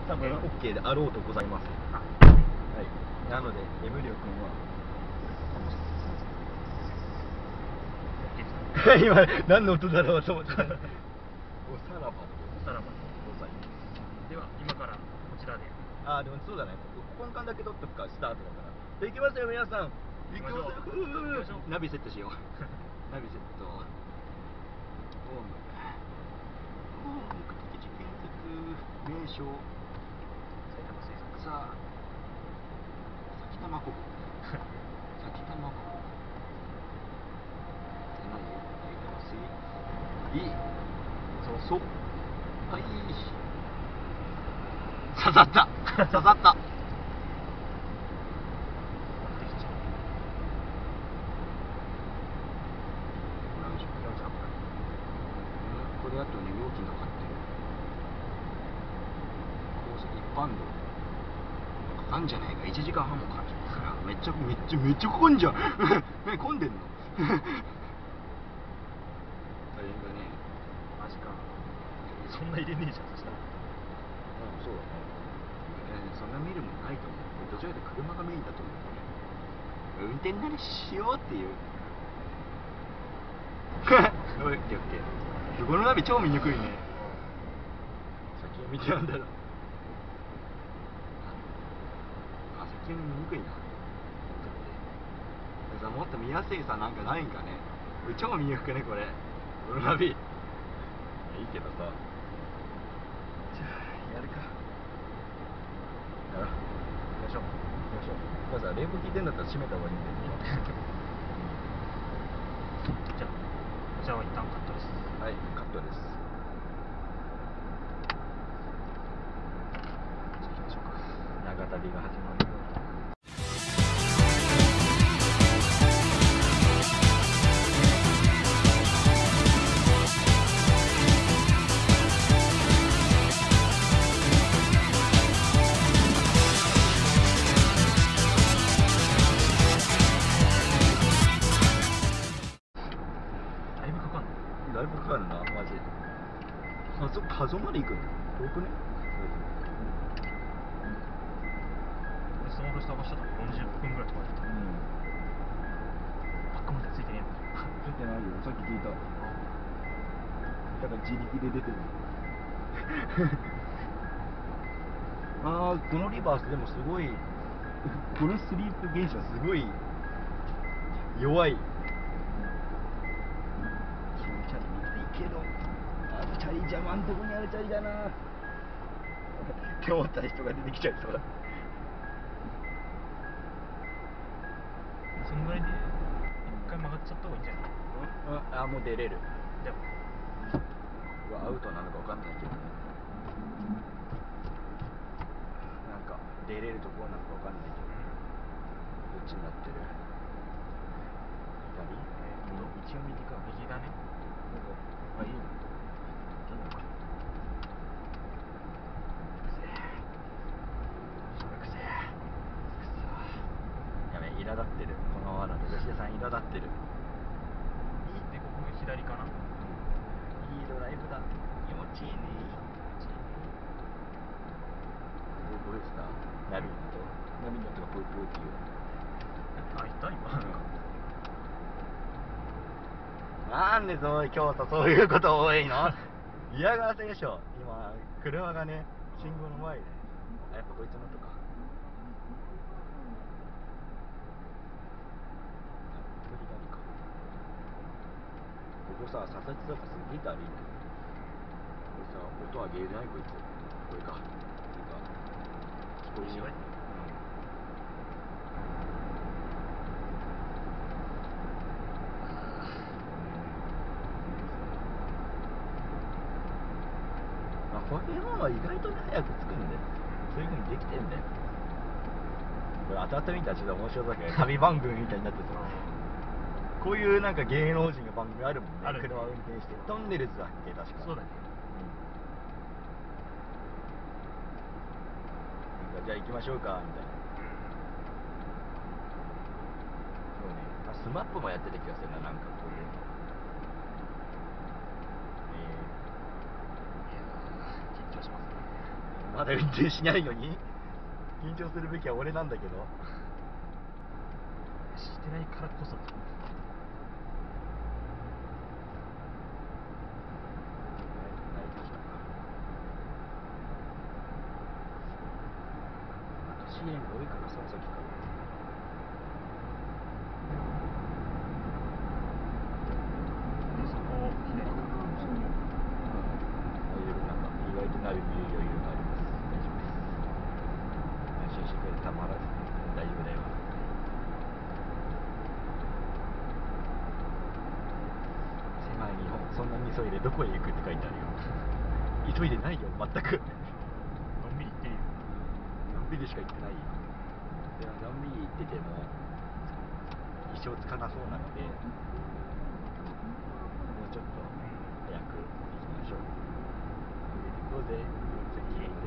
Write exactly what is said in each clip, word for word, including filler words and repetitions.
多分 OK であろうとございます。はい。なのでエムリオ君は今何の音だろうと思ってた。おさらばでおさらばでございます。 では今からこちらで。 ああでもそうだね。根幹だけ取っとくか、スタートだから。行きますよ皆さん。行きますよ。ナビセットしよう。ナビセット。ホーム。ホーム目的地建設名称。 埼玉水族さあ。埼玉湖。埼玉湖。いい。そうそう。はい。刺さった。刺さった。これあとね、料金がかかってる。高速一般道。かかんじゃないか。いちじかんはんもかかる。めっちゃめっちゃめっちゃ混んじゃん。え、混んでんの？大変だね。 マジか。そんな入れねえじゃん、そしたら。 うん、そうだね。えー、そんな見るもんないと思う。どちらかというと車がメインだと思う、これ。運転慣れしようっていう。オッケーオッケー。このナビ超見にくいね。先を見てなんだろう。あ、先を見にくいな。さ、もっと見やすいさ、なんかないんかね。超見にくくね、これ。このナビ。いいけどさ。じゃあ、やるか。やろう。よいしょ。よいしょ。これさ、冷房効いてんだったら閉めた方がいいんだよ。 じゃあ、こちらは一旦カットです。 はい、カットです。じゃあ行きましょうか。長旅が始まるよ。だいぶかかるな、マジ。あそこ、加須まで行くの遠くね。 その下下したらよんじゅっぷんぐらいとかでた。うん。バックまでついてねえの。 ついてないよ、さっき聞いた。だから自力で出てる。ああ、このリバースでもすごい、このスリープ現象すごい弱い。チャリ見ていいけど、あのチャリ邪魔んとこにあるチャリだなって思った人が出てきちゃいそうだ。 そんぐらいで一回曲がっちゃった方がいいんじゃない？ うん、うん、あ、もう出れる。 でもうわ、アウトなのか分かんないけどね。なんか出れるところなのか分かんないけど、どっちになってる？左？えー、っと一応右か。 右だね。 あ、いいの？いいのか。やべ、苛立ってる。このままだと吉田さん苛立ってる。 いいってここ左かな。 いいドライブだ。気持ちいいね。ボイスターナビのとナビのとかポイポイっていう。 あ、いった今。 なんでそう今日さそういうこと多いの？嫌がらせでしょ。今車がね信号の前で、あ、やっぱこいつのとか。左か。ここさ左折とかすげえだるいんだよ。これさ音上げれないこいつ。これか。これか。聞こえるよ。こういうものは意外とね早く着くんで、そういう風にできてんだよ。これ後々見たらちょっと面白そうだけど、旅番組みたいになってさ、こういうなんか芸能人の番組あるもんね。車運転してトンネルズだっけ確か。 そうだね。 うん、なんかじゃあ行きましょうかみたいな。そうね。あ、スマップもやってた気がするな、なんかこういうの。 まだ運転しないのに緊張するべきは俺なんだけど。 してないからこそだ。 支援が多いからさ、さっきから。 そこを左か。 大丈夫、なんか意外とナビ見る余裕があります。大丈夫です。安心してくれてたまらず大丈夫だよ。狭い日本、そんなに急いでどこへ行くって書いてあるよ。急いでないよ、全く。 のんびり行ってるよ。 のんびりしか行ってないよ。でものんびり行ってても一生つかなそうなので、もうちょっと早く行きましょう。行こうぜ、次へ。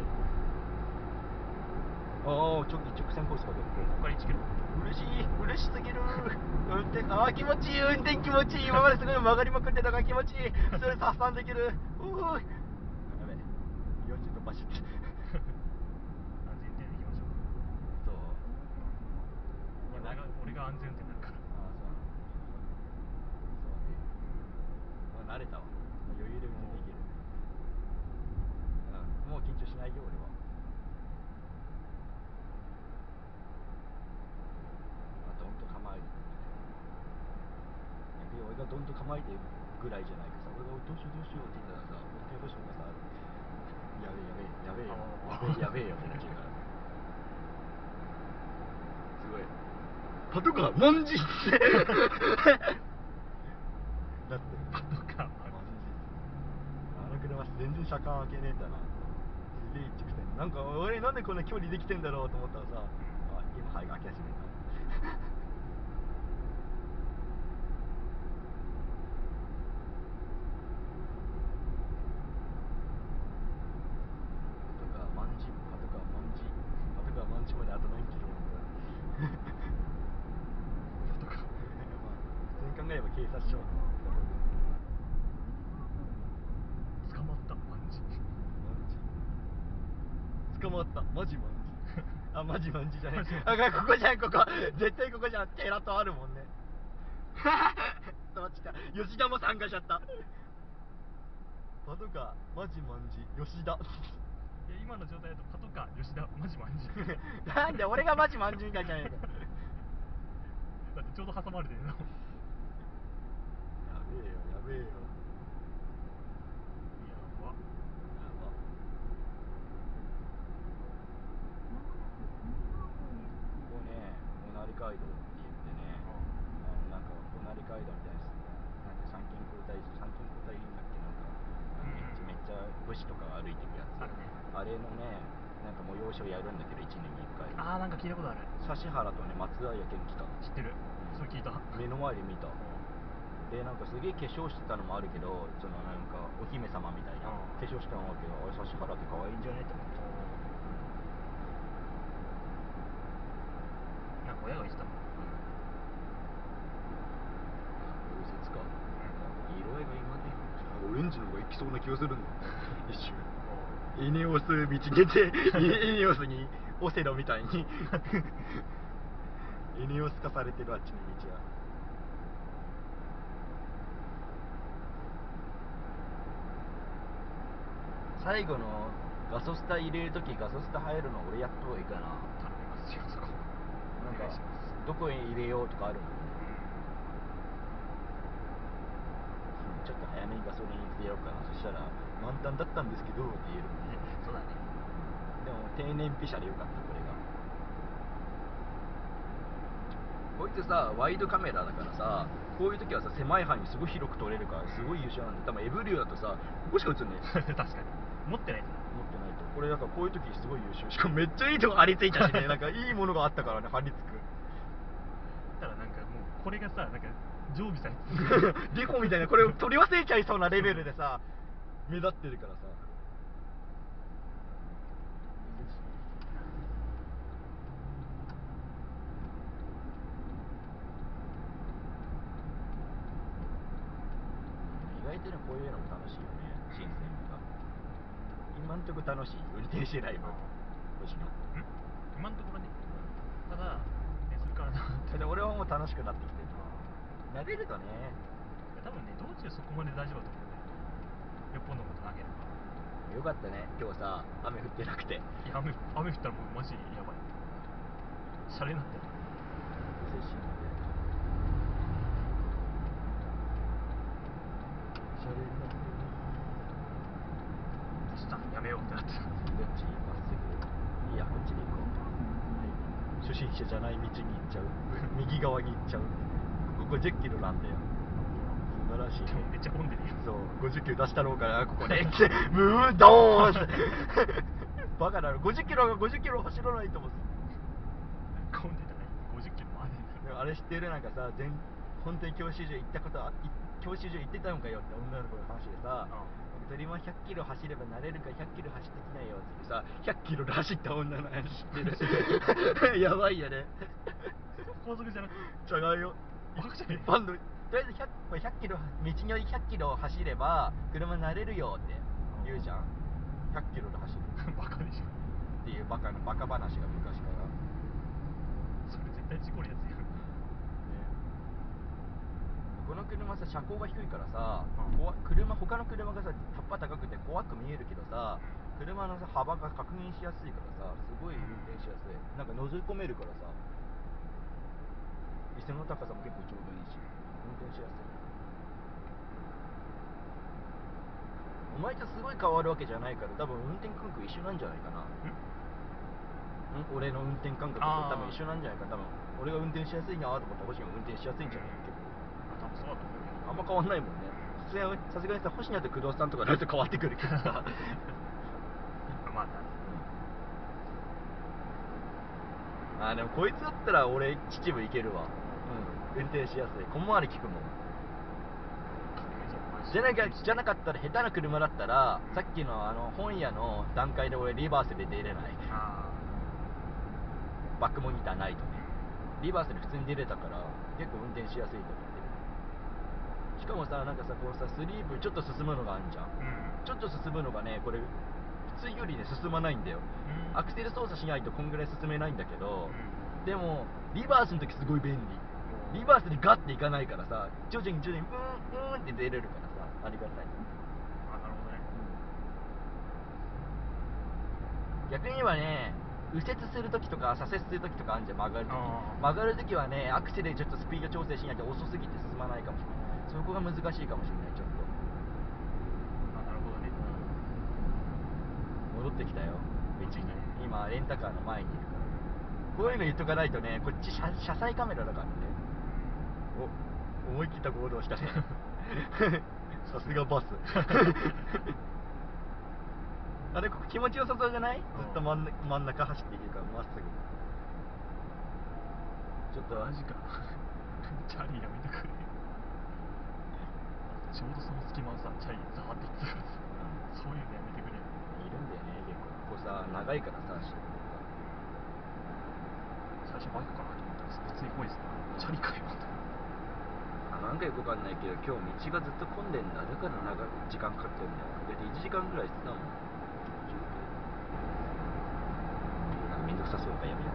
ああ、直直線コースが出る。 ここからいちキロ。 嬉しい、嬉しすぎる。運転、ああ気持ちいい、運転気持ちいい。今まですごい曲がりまくってたから気持ちいい。それ発散できる。うーい。やべ、よんじゅうとバシッて。 安全運転で行きましょう。 そう。 いや俺が俺が安全運転になるから。 ああ、そうなの。そうね。もう慣れたわ。余裕で運転できる。うん、もう緊張しないよ俺は。どんと構える。俺がどんと構えてるぐらいじゃないかさ。俺がどうしようどうしようって言ったらさ、手どうしようかさ、やべえやべえやべえやべえやべえよってなっちゃうから。すごい。パトカーマンジってだってパトカーマンジ。あの車全然車間開けねえんだな。すげえ一直線。なんか俺なんでこんな距離できてんだろうと思ったらさ、あ、今早く開き始めた。マンジ、パトカーマンジ、パトカーマンジまであと何キロなんだ。 パトカー。 まあ普通に考えれば警察署。 捕まったマンジ。 マンジ。捕まったマジマンジ。あ、マジマンジじゃない。あ、ここじゃん、ここ。絶対ここじゃん。テラとあるもんね。そっちか。吉田も参加しちゃった。パトカーマジマンジ吉田。 いや今の状態だとパトカー吉田マジマンジ。 なんで俺がマジマンジみたいじゃねえか。 だってちょうど挟まれてるの。やべえよやべえよ。 やば。 やば。ここね、おなり街道って言ってね、あのなんかおなり街道みたいな、なんか参勤交代参勤交代だっけ、なんかめっちゃ武士とかが歩いてるやつ。 あるね。 あれのね、なんか催しをやるんだけどいちねんにいっかい。 ああ、なんか聞いたことある。 指原とね、松平健来た。 知ってる。そう聞いた。 目の前で見た。で、なんかすげえ化粧してたのもあるけど、そのなんかお姫様みたいな化粧してたのもあるけど、あれ指原って可愛いんじゃねって思って。 なんか親が言ってたもん。 右折か。色合いが今ね、オレンジの方がいきそうな気がするんだ。一瞬。エネオス道出て、エネオスにオセロみたいにエネオス化されてるあっちの道は。最後のガソスタ入れるとき、ガソスタ入るの俺やった方がいいかな。 頼みますよ、そこ。 なんかどこへ入れようとかあるの？ちょっと早めにガソリン入れてやろうかな。そしたら満タンだったんですけどって言えるもんね。 そうだね。 でも低燃費車でよかった、これが。こいつさ、ワイドカメラだからさ、こういう時はさ、狭い範囲すごい広く撮れるからすごい優秀なんで、多分エブリューだとさ、ここしか映んねえ。 確かに持ってないと持ってないと。これだからこういう時すごい優秀。しかもめっちゃいいとこ張り付いたしね。なんかいいものがあったからね、張り付く。 たらなんかもうこれがさ、なんか常備されてデコみたいな、これを取り忘れちゃいそうなレベルでさ、目立ってるからさ。意外とね、こういうのも楽しいよね、新鮮味が。今今んとこ楽しい。運転してないもん。星野。 ん今のところね。ただ、ね、それからなそれで俺はもう楽しくなってきてる。慣れるとね。 多分ね、道中そこまで大丈夫だと思うんだよね。よっぽどのことなければ。 よかったね、今日さ、雨降ってなくて。 いや、雨、雨降ったらもうマジやばい。シャレになってる。 接しシャレになってる。 そしたらやめようってなってた。 どっちまっすぐ。いいや、こっちで行こう。初心者じゃない道に行っちゃう。右側に行っちゃう。ここごじゅっキロなんだよ。素晴らしい。 でもめっちゃ混んでるよ。 そう、ごじゅっキロ出したろうからここでってムードーンってバカだろ。ごじゅっキロがごじゅっキロ走らないと思う。 混んでたらごじゅっキロもあるんだよ。 あれ知ってる？なんかさ、全本当に教習所行ったことあ、教習所行ってたのかよって女の子の話でさ、鳥もひゃっキロ走れば慣れるからひゃっキロ走ってきないよってさ、ひゃっキロで走った女の話知ってる？やばいよね。 高速じゃなくて違うよ。 バカじゃねえ。 バンドとりあえず ひゃく, ひゃっキロ道のりひゃっキロ走れば車慣れるよって言うじゃん。ひゃっキロで走るバカでしょっていうバカなバカ話が昔から。 それ絶対事故るやつや。 この車さ、車高が低いからさ、 うん、 怖車他の車がさタッパ高くて怖く見えるけどさ、車のさ幅が確認しやすいからさ、すごい運転しやすい。なんか覗き込めるからさ、椅子の高さも結構ちょうどいいし運転しやすい。お前とすごい変わるわけじゃないから、多分運転感覚一緒なんじゃないかな。ん俺の運転感覚と多分一緒なんじゃないか。多分俺が運転しやすいなと思ったら星野も運転しやすいんじゃない、結構。 多分そうだと思うけど、 あんま変わんないもんね。普通にさすがにさ、星野と工藤さんとかになると変わってくるけどさまあな、 あーでもこいつだったら俺秩父行けるわ。うん、運転しやすい。小回り利くもん。じゃなかじゃなかったら、下手な車だったらさっきのあの本屋の段階で俺リバースで出れない。 あバックモニターないとね。リバースで普通に出れたから結構運転しやすいと思ってる。しかもさ、なんかさ、こうさ、スリープちょっと進むのがあるじゃん。 ー、うん、 ちょっと進むのがね、これ普通よりね進まないんだよ。 うん、 アクセル操作しないとこんぐらい進めないんだけど、 うん、 でもリバースの時すごい便利。リバースでガッていかないからさ、徐々に徐々にうんうんって出れるからさ、ありがたい。 あ、なるほどね。 逆に言えばね、右折するときとか左折するときとかあるじゃん、曲がるとき。 あー曲がるときはね、アクセルでちょっとスピード調整しないと遅すぎて進まないかもしれない。そこが難しいかもしれない、ちょっと。 あ、なるほどね。 戻ってきたよ、 戻ってきたね。 今レンタカーの前にいるから。こういうの言っとかないとね、こっち 車, 車載カメラだからね。お、思い切った行動したねさすがバスあれ、ここ気持ちよさそうじゃない？ずっと真ん中、真ん中走っていけるからまっすぐ。ちょっとマジかチャリやめてくれ。ちょうどその隙間をさ、チャリザーっていってたからさ、そういうのやめてくれ。 いるんだよね、結構。ここさ、長いからさ、 最初バイクかなと思ったら普通に怖いですね。チャリかよと。 あ、なんかよくわかんないけど、今日道がずっと混んでんだ。だから長い時間かかってるんだよ。だっていちじかんぐらいしてたもん。なんかめんどくさそうかやめよう。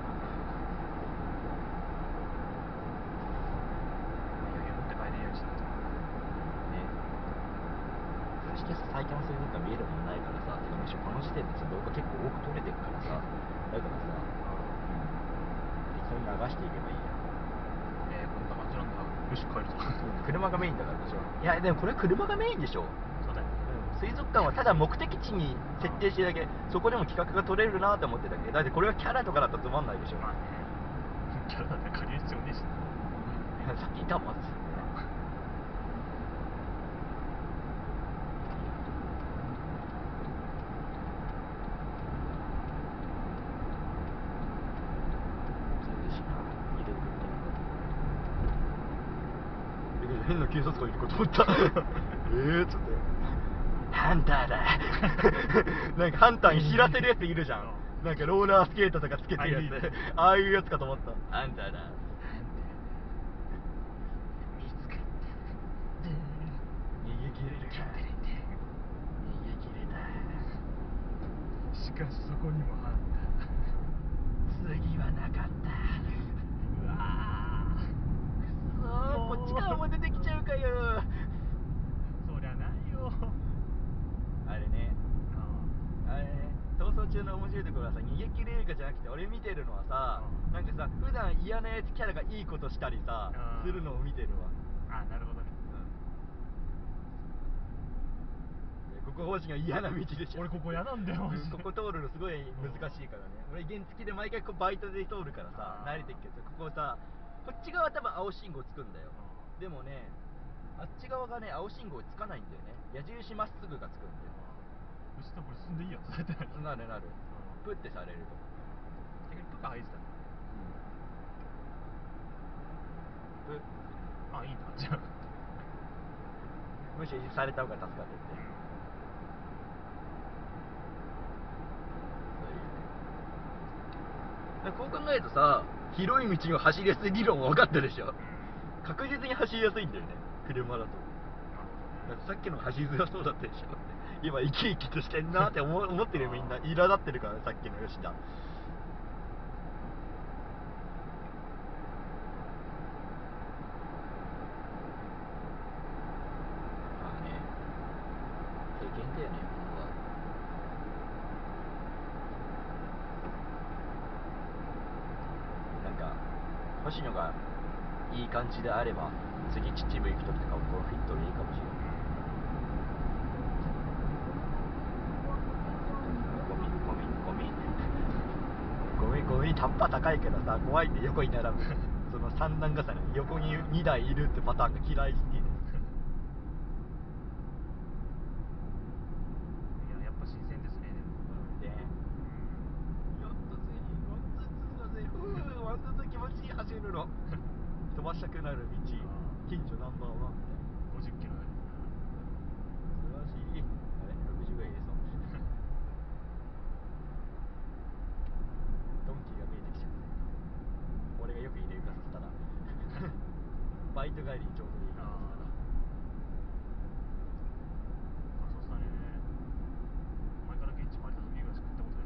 余裕持って帰れるようにしないと。 ね。そして最近そういうのが見えるもんないからさ、てかむしろこの時点でさ、動画結構多く撮れてるからさ、だからさ、適当に流していけばいいや。 えー、こんな感じなんだ。よし、帰ると。 車がメインだからでしょ。いや、でもこれ車がメインでしょ。 そうだよ。 水族館はただ目的地に設定してるだけ、そこでも企画が取れるなと思ってただけ。だってこれがキャラとかだったらつまんないでしょ。 まあね。キャラだって借りる必要ねえしな。 さっきいたもん。変な警察官いるかと思ったええっつってハンターだなんかハンターに知らせるやついるじゃん。なんかローラースケートとかつけてるやつ、ああいうやつかと思った。ハンターだ。見つかった。逃げ切れるか。逃げ切れた。 しかしそこにもあった。 次はなかった。 うわくそー、こっち側も出てきちゃうかよ。 そりゃないよ。 あれね、 ああれね、逃走中の面白いところはさ、逃げ切れるかじゃなくて、俺見てるのはさ、 うんなんかさ、普段嫌なやつキャラがいいことしたりさあ、ーするのを見てるわ。 あ、なるほどね。 でここ星が嫌な道でしょ。 俺ここ嫌なんだよマジでここ通るのすごい難しいからね。俺原付で毎回こうバイトで通るからさ、 あー慣れてるけどさ、ここさ、こっち側は多分青信号つくんだよ。 うんでもね、あっち側がね、青信号つかないんだよね。矢印まっすぐがつくんだよ。 そしたらこれ進んでいいやつされてない。 なるなる。プってされると。 逆にプが入ってたね。 プあ、いいんだじゃあ。 無視された方が助かるって。そういうね。こう考えるとさ、広い道を走りやすい理論は分かったでしょ。確実に走りやすいんだよね、車だと。だってさっきの走りづらそうだったでしょ。今生き生きとしてんなって思思ってるよみんな。苛立ってるからね、さっきの吉田。まあね、経験だよね、今後は。なんか星野がいい感じであれば、次秩父行く時とかもこのフィットでいいかもしれない。ゴミゴミゴミゴミゴミタッパ高いけどさ、怖いんで横に並ぶその三段重ねに横ににだいいるってパターンが嫌いすぎる。 いや、やっぱ新鮮ですね。 で、やっとついにワンツーツーだぜ。ふう、ワンツーツー気持ちいい走るの。飛ばしたくなる道、近所ナンバーワンみたいな。 ごじゅっキロだね。 素晴らしい。あれろくじゅうぐらい入れそう。ドンキーが見えてきちゃう。俺がよく入れるかさせたらバイト帰りにちょうどいいかさせたら。 ガソスタね、前から現地借りた時ぐらいしか行ったこと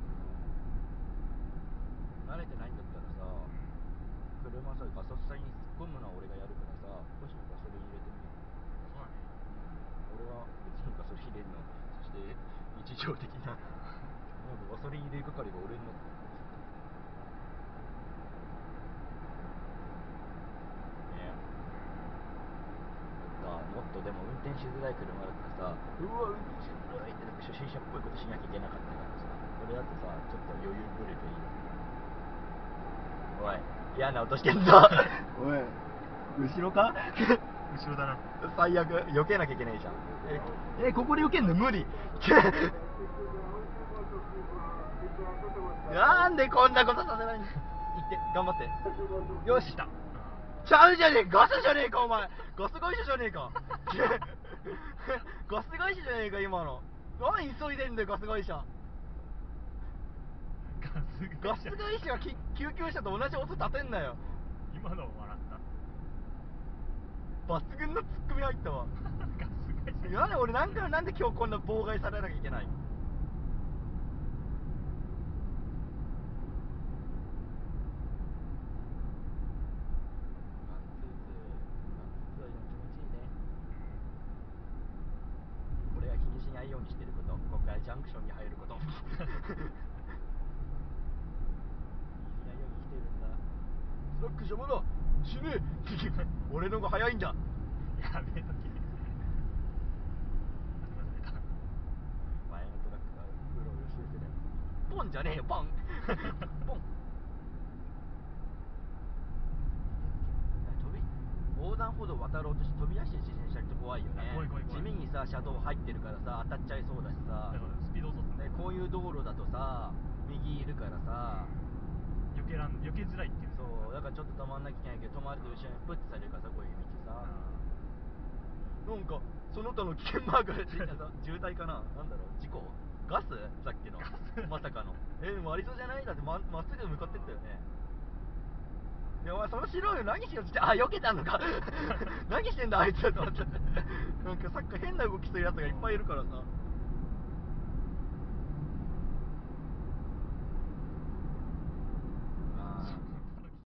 ない。 慣れてないんだったらさ、車さ、ガソスタに突っ込むのは俺がやるからさ、星野ガソリン入れてみる。 そうだね。 俺は別にガソリン入れるの、そして日常的ななんかガソリン入れる係が俺になってね。なんかもっとでも運転しづらい車だったらさ、うわ運転しづらいってなんか初心者っぽいことしなきゃいけなかったからさ、俺だってさちょっと余裕ぶれていいよ。おい、嫌な音してんぞおい、後ろか後ろだな。 最悪、避けなきゃいけないじゃん。え、えここで避けんの無理なんでこんなことさせないの。行って、頑張って。よし。ちゃうじゃねえ、ガスじゃねえかお前。ガス会社じゃねえかガス会社じゃねえか今の。何急いでんだよガス会社。ガス会社がき救急車と同じ音立てんなよ。 今のは笑った抜群のツッコミ入ったわガス会社。 なんで俺なんかなんで今日こんな妨害されなきゃいけないの。俺が気にしないようにしてること、ここからジャンクションに入ること気にしないようにしてるんだ。スラック邪魔だ、死ねえ俺の方が早いんだ。 やめとき。 前のトラックがうろうろしててね、ポンじゃねえよポンポン飛び横断歩道を渡ろうとして飛び出して自転車って怖いよね。 怖い怖い怖い。 地味にさ車道入ってるからさ当たっちゃいそうだしさ、 だからスピード落とすね、こういう道路だとさ右いるからさ避けらん避けづらいっていう。 そうだからちょっと止まんなきゃいけないけど、止まると後ろにプッてされるからさ、こういう道さ、なんかその他の危険マークがついたさ渋滞かな、なんだろう、事故、ガス、さっきのまさかのえー、でもありそうじゃない。だってままっすぐ向かってったよね。いやお前その白いの何しようとして、あ避けたのか何してんだあいつと思ってなんかさっき変な動きするやつがいっぱいいるからさ。